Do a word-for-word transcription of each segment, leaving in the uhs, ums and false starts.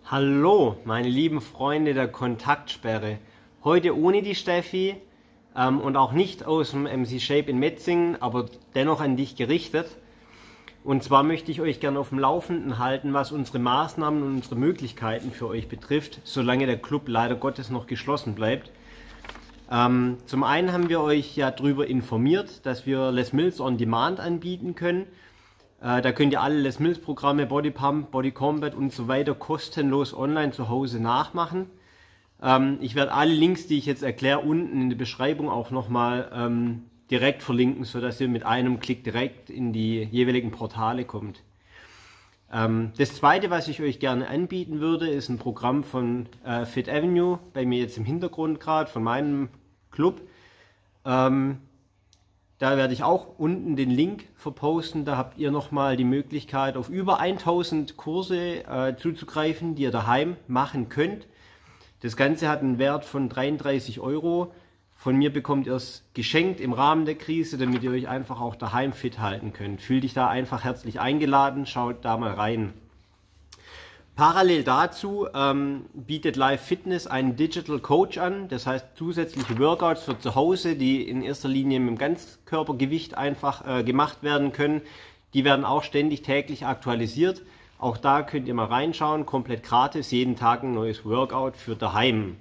Hallo, meine lieben Freunde der Kontaktsperre. Heute ohne die Steffi ähm, und auch nicht aus dem M C Shape in Metzingen, aber dennoch an dich gerichtet. Und zwar möchte ich euch gerne auf dem Laufenden halten, was unsere Maßnahmen und unsere Möglichkeiten für euch betrifft, solange der Club leider Gottes noch geschlossen bleibt. Ähm, zum einen haben wir euch ja darüber informiert, dass wir Les Mills on Demand anbieten können. Äh, da könnt ihr alle Les Mills Programme, Body Pump, Body Combat und so weiter kostenlos online zu Hause nachmachen. Ähm, ich werde alle Links, die ich jetzt erkläre, unten in der Beschreibung auch nochmal ähm, direkt verlinken, sodass ihr mit einem Klick direkt in die jeweiligen Portale kommt. Ähm, das zweite, was ich euch gerne anbieten würde, ist ein Programm von äh, Fit Avenue, bei mir jetzt im Hintergrund gerade, von meinem Club. Ähm, Da werde ich auch unten den Link verposten. Da habt ihr nochmal die Möglichkeit, auf über tausend Kurse äh, zuzugreifen, die ihr daheim machen könnt. Das Ganze hat einen Wert von dreiunddreißig Euro. Von mir bekommt ihr es geschenkt im Rahmen der Krise, damit ihr euch einfach auch daheim fit halten könnt. Fühlt dich da einfach herzlich eingeladen, schaut da mal rein. Parallel dazu ähm, bietet Live Fitness einen Digital Coach an, das heißt zusätzliche Workouts für zu Hause, die in erster Linie mit dem Ganzkörpergewicht einfach äh, gemacht werden können. Die werden auch ständig täglich aktualisiert. Auch da könnt ihr mal reinschauen, komplett gratis, jeden Tag ein neues Workout für daheim.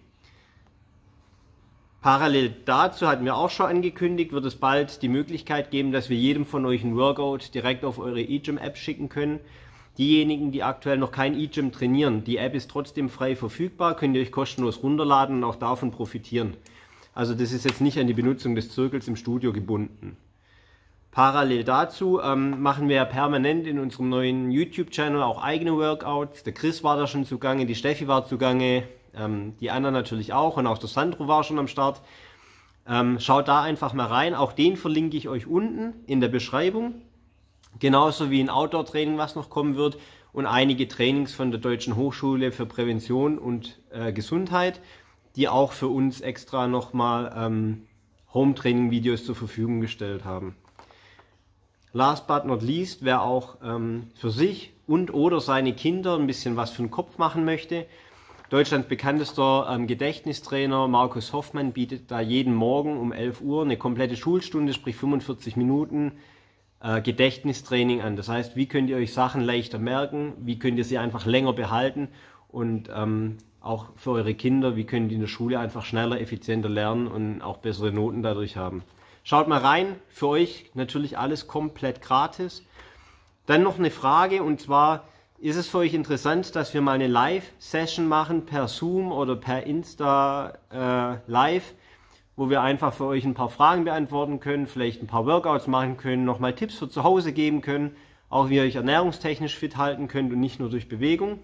Parallel dazu hatten wir auch schon angekündigt, wird es bald die Möglichkeit geben, dass wir jedem von euch ein Workout direkt auf eure eGym-App schicken können. Diejenigen, die aktuell noch kein eGym trainieren, die App ist trotzdem frei verfügbar, könnt ihr euch kostenlos runterladen und auch davon profitieren. Also das ist jetzt nicht an die Benutzung des Zirkels im Studio gebunden. Parallel dazu ähm, machen wir ja permanent in unserem neuen YouTube-Channel auch eigene Workouts. Der Chris war da schon zugange, die Steffi war zugange, ähm, die Anna natürlich auch und auch der Sandro war schon am Start. Ähm, schaut da einfach mal rein, auch den verlinke ich euch unten in der Beschreibung. Genauso wie ein Outdoor-Training, was noch kommen wird, und einige Trainings von der Deutschen Hochschule für Prävention und äh, Gesundheit, die auch für uns extra nochmal ähm, Home-Training-Videos zur Verfügung gestellt haben. Last but not least, wer auch ähm, für sich und oder seine Kinder ein bisschen was für den Kopf machen möchte, Deutschlands bekanntester ähm, Gedächtnistrainer Markus Hoffmann bietet da jeden Morgen um elf Uhr eine komplette Schulstunde, sprich fünfundvierzig Minuten, Gedächtnistraining an. Das heißt, wie könnt ihr euch Sachen leichter merken, wie könnt ihr sie einfach länger behalten und ähm, auch für eure Kinder, wie könnt ihr in der Schule einfach schneller, effizienter lernen und auch bessere Noten dadurch haben. Schaut mal rein, für euch natürlich alles komplett gratis. Dann noch eine Frage, und zwar, ist es für euch interessant, dass wir mal eine Live-Session machen per Zoom oder per Insta äh, Live, wo wir einfach für euch ein paar Fragen beantworten können, vielleicht ein paar Workouts machen können, nochmal Tipps für zu Hause geben können, auch wie ihr euch ernährungstechnisch fit halten könnt und nicht nur durch Bewegung.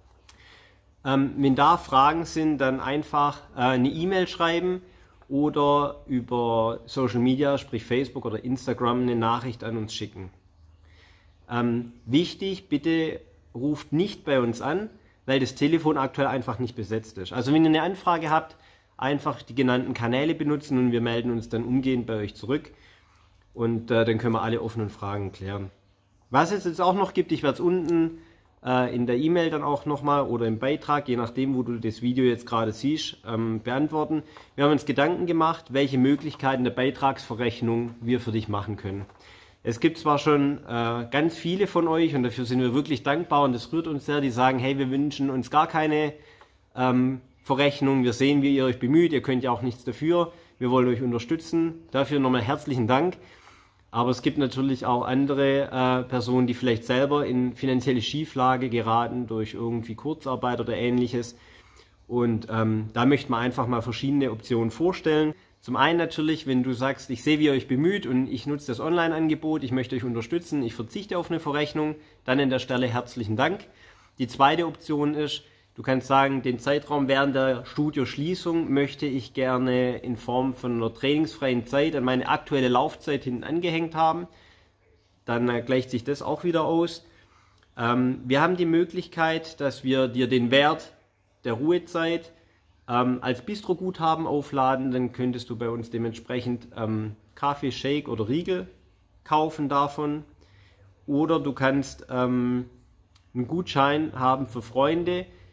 Ähm, wenn da Fragen sind, dann einfach äh, eine E-Mail schreiben oder über Social Media, sprich Facebook oder Instagram, eine Nachricht an uns schicken. Ähm, wichtig, bitte ruft nicht bei uns an, weil das Telefon aktuell einfach nicht besetzt ist. Also wenn ihr eine Anfrage habt, einfach die genannten Kanäle benutzen und wir melden uns dann umgehend bei euch zurück und äh, dann können wir alle offenen Fragen klären. Was es jetzt auch noch gibt, ich werde es unten äh, in der E-Mail dann auch nochmal oder im Beitrag, je nachdem wo du das Video jetzt gerade siehst, ähm, beantworten. Wir haben uns Gedanken gemacht, welche Möglichkeiten der Beitragsverrechnung wir für dich machen können. Es gibt zwar schon äh, ganz viele von euch und dafür sind wir wirklich dankbar und das rührt uns sehr, die sagen, hey, wir wünschen uns gar keine ähm, Verrechnung, wir sehen, wie ihr euch bemüht, ihr könnt ja auch nichts dafür, wir wollen euch unterstützen, dafür nochmal herzlichen Dank. Aber es gibt natürlich auch andere äh, Personen, die vielleicht selber in finanzielle Schieflage geraten durch irgendwie Kurzarbeit oder ähnliches, und ähm, da möchten wir einfach mal verschiedene Optionen vorstellen. Zum einen natürlich, wenn du sagst, ich sehe, wie ihr euch bemüht und ich nutze das Online-Angebot, ich möchte euch unterstützen, ich verzichte auf eine Verrechnung, dann an der Stelle herzlichen Dank. Die zweite Option ist, du kannst sagen, den Zeitraum während der Studioschließung möchte ich gerne in Form von einer trainingsfreien Zeit an meine aktuelle Laufzeit hinten angehängt haben. Dann äh, gleicht sich das auch wieder aus. Ähm, wir haben die Möglichkeit, dass wir dir den Wert der Ruhezeit ähm, als Bistro-Guthaben aufladen. Dann könntest du bei uns dementsprechend ähm, Kaffee, Shake oder Riegel kaufen davon. Oder du kannst ähm, einen Gutschein haben für Freunde,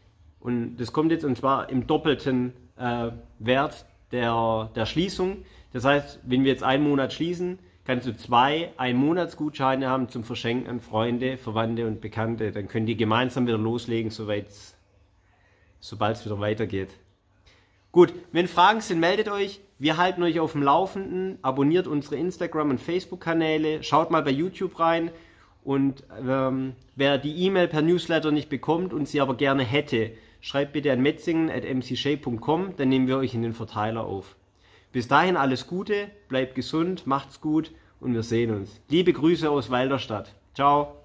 Und das kommt jetzt und zwar im doppelten äh, Wert der, der Schließung. Das heißt, wenn wir jetzt einen Monat schließen, kannst du zwei Ein-Monats-Gutscheine haben zum Verschenken an Freunde, Verwandte und Bekannte. Dann könnt ihr gemeinsam wieder loslegen, sobald es wieder weitergeht. Gut, wenn Fragen sind, meldet euch. Wir halten euch auf dem Laufenden. Abonniert unsere Instagram- und Facebook-Kanäle. Schaut mal bei YouTube rein. Und ähm, wer die E-Mail per Newsletter nicht bekommt und sie aber gerne hätte, schreibt bitte an metzingen at m c shay punkt com, dann nehmen wir euch in den Verteiler auf. Bis dahin alles Gute, bleibt gesund, macht's gut und wir sehen uns. Liebe Grüße aus Walderstadt. Ciao.